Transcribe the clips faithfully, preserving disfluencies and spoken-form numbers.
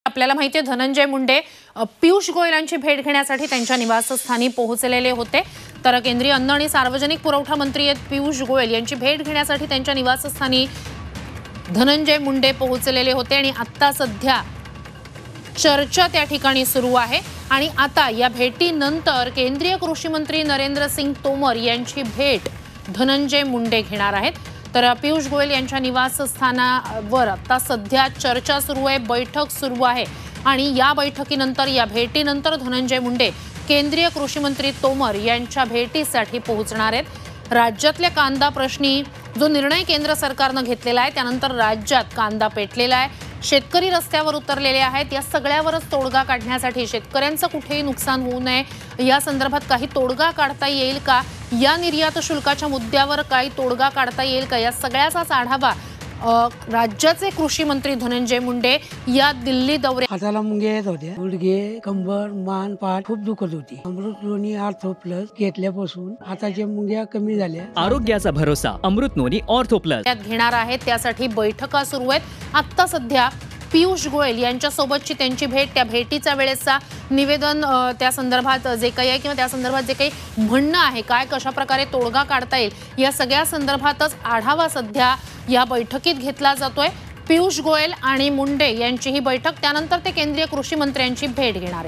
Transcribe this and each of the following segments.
आपल्याला माहिती आहे धनंजय मुंडे पियुष गोयल यांची भेट घेण्यासाठी त्यांच्या निवासस्थानी पोहोचलेले होते। तर केंद्रीय अन्न आणि सार्वजनिक पुरवठा मंत्री पियुष गोयल यांची भेट घेण्यासाठी त्यांच्या निवासस्थानी धनंजय मुंडे पोहोचलेले होते आणि आता सध्या चर्चा त्या ठिकाणी सुरू आहे। आणि आता या भेटीनंतर केंद्रीय कृषी मंत्री नरेंद्र सिंग तोमर यांची भेट धनंजय मुंडे घेणार आहेत। तर पियुष गोयल यांच्या निवासस्थानावर आता सध्या चर्चा सुरू आहे, बैठक सुरू आहे आणि या बैठकीनंतर या भेटीनंतर धनंजय मुंडे केंद्रीय कृषी मंत्री तोमर यांच्या भेटीसाठी पोहोचणार आहेत। राज्यातल्या कांदा प्रश्नी जो निर्णय केंद्र सरकारने घेतलेला आहे त्यानंतर राज्यात कांदा पेटलेला आहे, शेतकरी रस्त्यावर उतरलेले आहेत। या सगळ्यावरच तोडगा काढण्यासाठी शेतकऱ्यांचं कुठेही नुकसान होऊ नये या संदर्भात काही तोडगा काढता येईल का, या निर्यात शुल्काच्या मुद्द्यावर काही तोडगा काढता येईल का, या सगळ्याचाच आढावा राज्याचे कृषी मंत्री धनंजय मुंडे या दिल्ली दौऱ्यात हाताला मुंग्या येत होत्या, गुडघे, कंबर, मान, पाठ खूप दुखत होती। अमृत नोनी ऑर्थो प्लस घेतल्यापासून हाताच्या मुंग्या कमी झाल्या। आरोग्याचा भरोसा अमृत नोनी ऑर्थो प्लस घेणार आहेत, त्यासाठी बैठका सुरू आहेत। आता सध्या पियुष गोयल यांच्या सोबतची त्यांची भेट, त्या भेटीच्या वेळेचा निवेदन त्या संदर्भात जे काही आहे किंवा त्या संदर्भात जे काही म्हणणं आहे, काय कशा प्रकारे तोडगा काढता येईल या सगळ्या संदर्भातच आढावा सध्या या बैठकीत घेतला जातोय। पियुष गोयल आणि मुंडे यांची ही बैठक, त्यानंतर ते केंद्रीय कृषी मंत्र्यांची भेट घेणार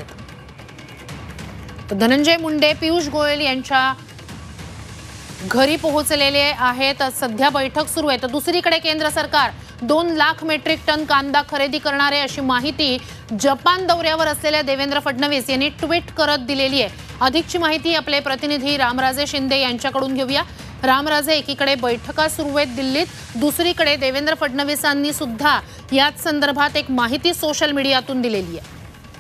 आहेत। तर धनंजय मुंडे पियुष गोयल यांच्या घरी पोहोचलेले आहेत, सध्या बैठक सुरू आहे। तर दुसरीकडे केंद्र सरकार दोन लाख मेट्रिक टन कांदा खरेदी करणार आहे अशी माहिती जपान दौऱ्यावर असलेल्या देवेंद्र फडणवीस यांनी ट्विट करत दिलेली आहे। अधिकची माहिती आपले प्रतिनिधी रामराजे शिंदे यांच्याकडून घेऊया। रामराजे, एकीकडे बैठका सुरू आहेत दिल्लीत, दुसरीकडे देवेंद्र फडणवीसांनी सुद्धा याच संदर्भात एक माहिती सोशल मीडियातून दिलेली आहे।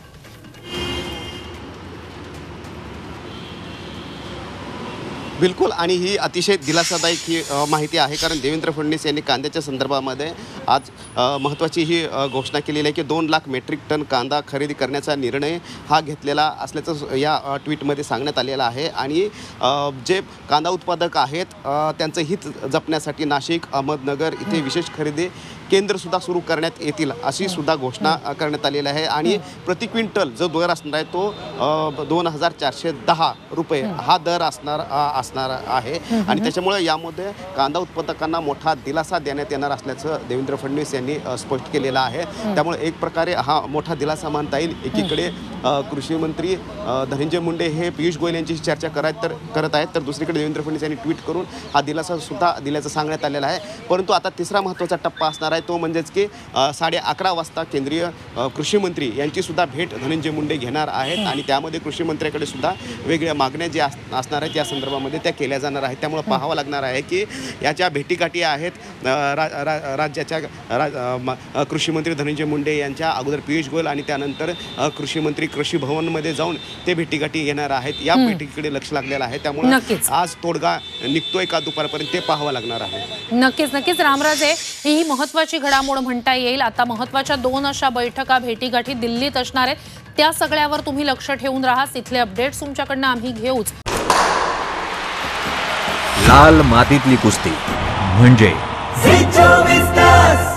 बिलकुल, आणि ही अतिशय दिलासादायक ही माहिती आहे, कारण देवेंद्र फडणवीस यांनी कांद्याच्या संदर्भामध्ये आज महत्त्वाची ही घोषणा केलेली आहे की दोन लाख मेट्रिक टन कांदा खरेदी करण्याचा निर्णय हा घेतलेला असल्याचं या ट्विटमध्ये सांगण्यात आलेलं आहे। आणि जे कांदा उत्पादक आहेत त्यांचं हित जपण्यासाठी नाशिक, अहमदनगर इथे विशेष खरेदी केंद्रसुद्धा सुरू करण्यात येतील अशी सुद्धा घोषणा करण्यात आलेली आहे। आणि प्रति क्विंटल जो दर असणार आहे तो दोन हजार चारशे दहा रुपये हा दर असणार असणार आहे। आणि त्याच्यामुळे यामध्ये कांदा उत्पादकांना मोठा दिलासा देण्यात येणार असल्याचं देवेंद्र फडणवीस यांनी स्पष्ट केलेलं आहे। त्यामुळे एक प्रकारे हा मोठा दिलासा मानता येईल। एकीकडे कृषी मंत्री धनंजय मुंडे हे पियुष गोयल यांची चर्चा करत तर करत आहेत, तर दुसरीकडे देवेंद्र फडणवीस यांनी ट्विट करून हा दिलासा सुद्धा दिल्याचं सांगण्यात आलेलं आहे। परंतु आता तिसरा महत्त्वाचा टप्पा असणार आहे तो म्हणजेच की साडे अकरा वाजता केंद्रीय कृषी मंत्री यांची सुद्धा भेट धनंजय मुंडे घेणार आहेत आणि त्यामध्ये कृषी मंत्र्याकडे सुद्धा वेगळ्या मागण्या ज्या असणार आहेत या संदर्भामध्ये त्या केल्या जाणार आहेत। त्यामुळे पाहावं लागणार आहे की याच्या भेटीगाठी आहेत रा, रा, राज्याच्या रा, कृषी मंत्री धनंजय मुंडे यांच्या अगोदर पियुष गोयल आणि त्यानंतर कृषी मंत्री कृषी भवनमध्ये जाऊन ते भेटीगाठी घेणार आहेत। या भेटीकडे लक्ष लागलेलं आहे, त्यामुळे आज तोडगा निघतोय का दुपारपर्यंत ते पाहावं लागणार आहे। नक्कीच नक्कीच रामराजे, ही महत्त्वाची घडामोड म्हणता येईल। आता महत्त्वाच्या दोन अशा बैठका भेटीगाठी दिल्लीत असणार आहेत, त्या सगळ्यावर तुम्ही लक्ष ठेवून राहा। तिथले अपडेट्स तुमच्याकडनं आम्ही घेऊच। लाल मातीतली कुस्ती म्हणजे